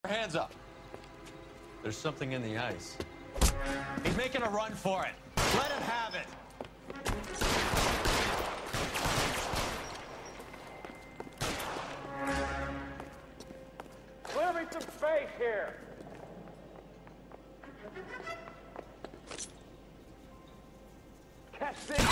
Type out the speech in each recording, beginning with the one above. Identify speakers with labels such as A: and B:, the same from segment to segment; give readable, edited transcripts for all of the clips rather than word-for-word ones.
A: Hands up. There's something in the ice. He's making a run for it. Let him have it.
B: Clear me some space here. Catch this.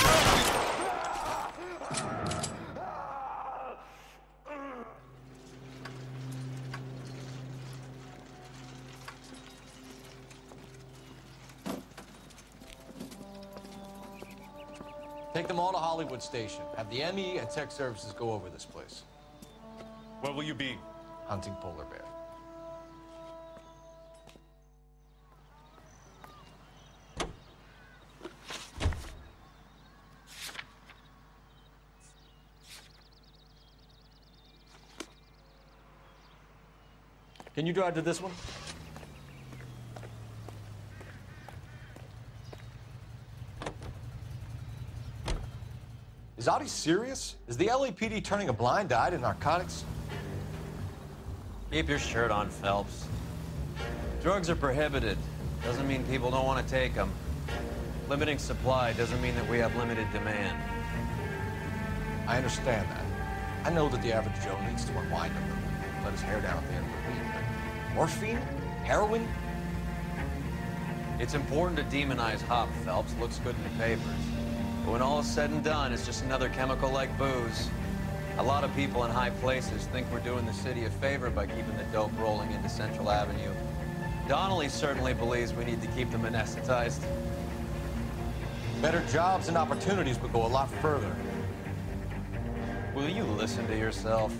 A: Take them all to Hollywood Station. Have the ME and Tech Services go over this place.
C: Where will you be?
A: Hunting polar bear. Can you drive to this one? Is Audie serious? Is the LAPD turning a blind eye to narcotics?
D: Keep your shirt on, Phelps. Drugs are prohibited. Doesn't mean people don't want to take them. Limiting supply doesn't mean that we have limited demand.
A: I understand that. I know that the average Joe needs to unwind a little, let his hair down at the end of the week. But morphine? Heroin?
D: It's important to demonize hop, Phelps. Looks good in the papers. But when all is said and done, it's just another chemical like booze. A lot of people in high places think we're doing the city a favor by keeping the dope rolling into Central Avenue. Donnelly certainly believes we need to keep them anesthetized.
A: Better jobs and opportunities would go a lot further.
D: Will you listen to yourself?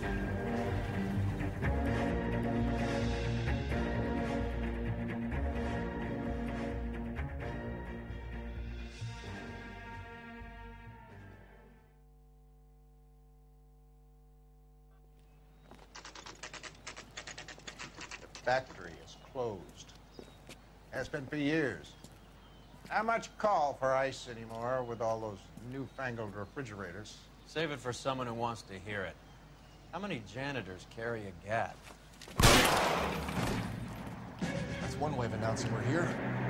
E: Factory is closed. Has been for years. Not much call for ice anymore with all those newfangled refrigerators.
D: Save it for someone who wants to hear it. How many janitors carry a gat?
A: That's one way of announcing we're here.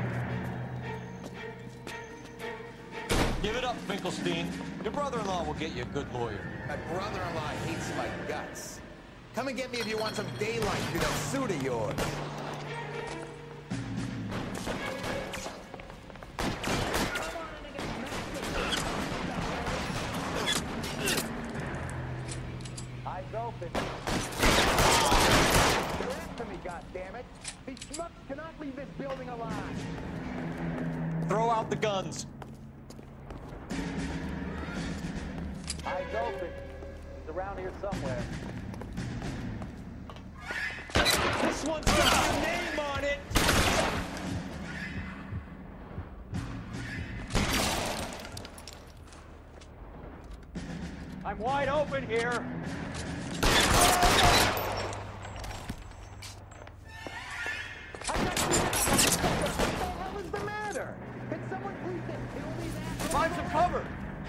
A: Give it up, Finkelstein. Your brother-in-law will get you a good lawyer.
F: My brother-in-law hates my guts. Come and get me if you want some daylight through that suit of yours.
B: Eyes open. They're after me, goddammit. These schmucks cannot leave this building alive.
A: Throw out the guns.
B: Eyes open. He's around here somewhere.
A: This one's got your name on it!
B: I'm wide open here. What the hell is the matter? Can someone please just kill these assholes?
A: Find some cover!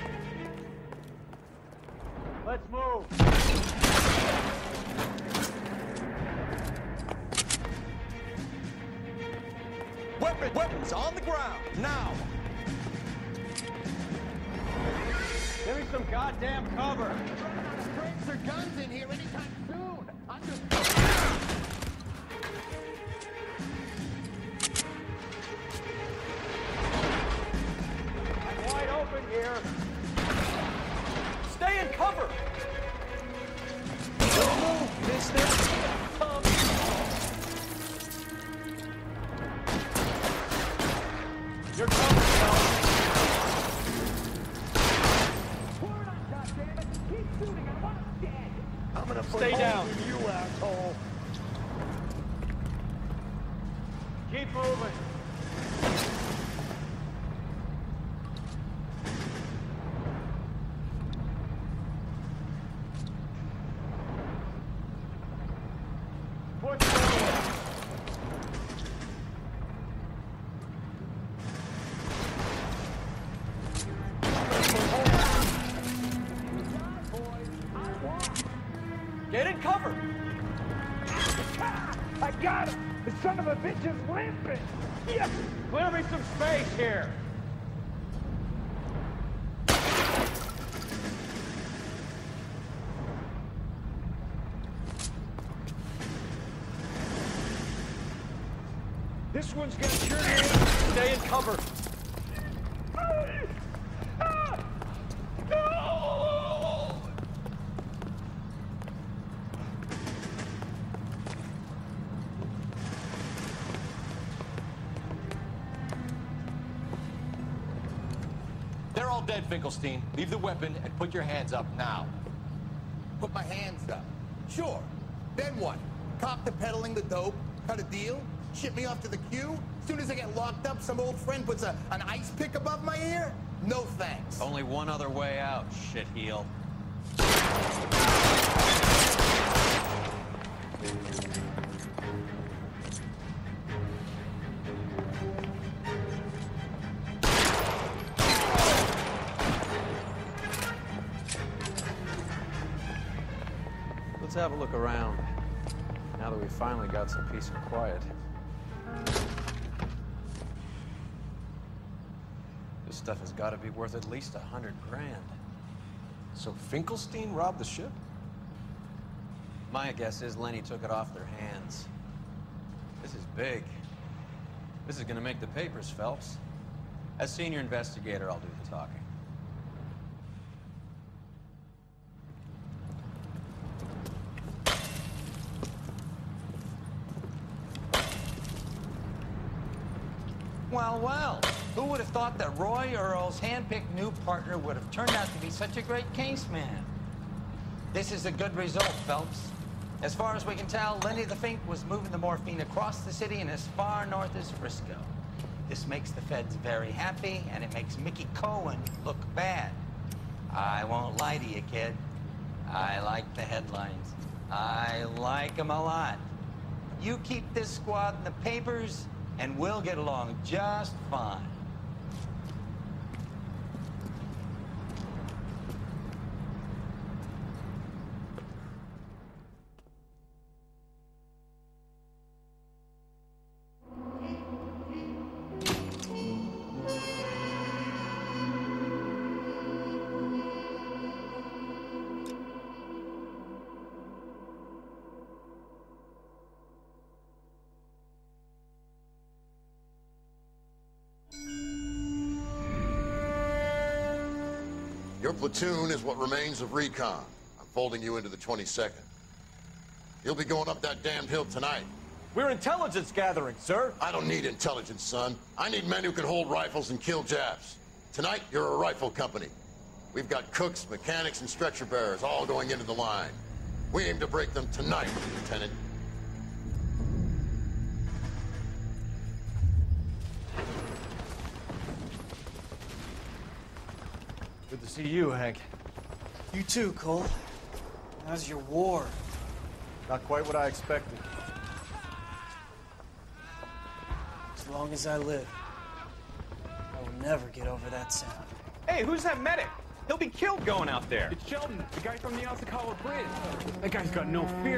B: Let's move.
A: Weapons on the ground, now!
B: Give me some goddamn cover.
F: Strengths or guns in here anytime soon. I'm just...
B: I'm wide open here.
A: Stay in cover! Don't move, mister! You're covered, pal.
B: Word up, goddammit. Keep shooting. I want him dead.
F: I'm gonna put
A: Stay
F: holes
A: down.
F: in you, asshole.
B: Keep moving. Push forward.
A: Get in cover!
B: I got got him! The son of a bitch is limping! Yes!
G: Clear me some space here!
B: This one's gonna cure you!
G: Stay in cover!
B: No!
A: They're all dead, Finkelstein. Leave the weapon and put your hands up now.
F: Put my hands up. Sure. Then what? Cop to peddling the dope? Cut a deal? Ship me off to the queue? Soon as I get locked up, some old friend puts an ice pick above my ear? No thanks.
D: Only one other way out, shitheel. Let's have a look around, now that we finally got some peace and quiet. This stuff has got to be worth at least 100 grand.
A: So Finkelstein robbed the ship?
D: My guess is Lenny took it off their hands. This is big. This is gonna make the papers, Phelps. As senior investigator, I'll do the talking.
H: Well, well, who would have thought that Roy Earle's hand-picked new partner would have turned out to be such a great case man? This is a good result, Phelps. As far as we can tell, Lenny the Fink was moving the morphine across the city and as far north as Frisco. This makes the feds very happy, and it makes Mickey Cohen look bad. I won't lie to you, kid. I like the headlines. I like them a lot. You keep this squad in the papers, and we'll get along just fine.
I: Your platoon is what remains of recon. I'm folding you into the 22nd. You'll be going up that damned hill tonight.
G: We're intelligence gathering, sir.
I: I don't need intelligence, son. I need men who can hold rifles and kill Japs. Tonight, you're a rifle company. We've got cooks, mechanics, and stretcher bearers all going into the line. We aim to break them tonight, Lieutenant.
A: Good to see you, Hank.
J: You too, Cole. How's your war?
A: Not quite what I expected.
J: As long as I live, I will never get over that sound.
G: Hey, who's that medic? He'll be killed going out there. It's Sheldon, the guy from the Osakawa Bridge. That guy's got no fear.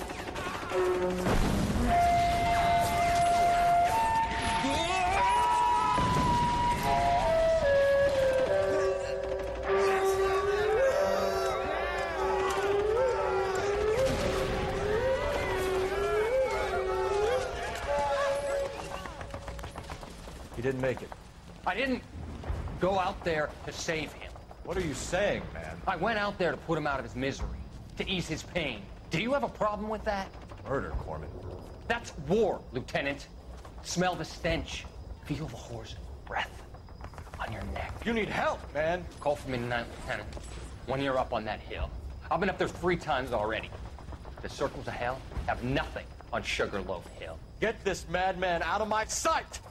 A: He didn't make it.
K: I didn't go out there to save him.
A: What are you saying, man?
K: I went out there to put him out of his misery, to ease his pain. Do you have a problem with that?
A: Murder, Corman.
K: That's war, Lieutenant. Smell the stench. Feel the horse's breath on your neck.
A: You need help, man.
K: Call for me tonight, Lieutenant. When you're up on that hill. I've been up there 3 times already. The circles of hell have nothing on Sugarloaf Hill.
A: Get this madman out of my sight!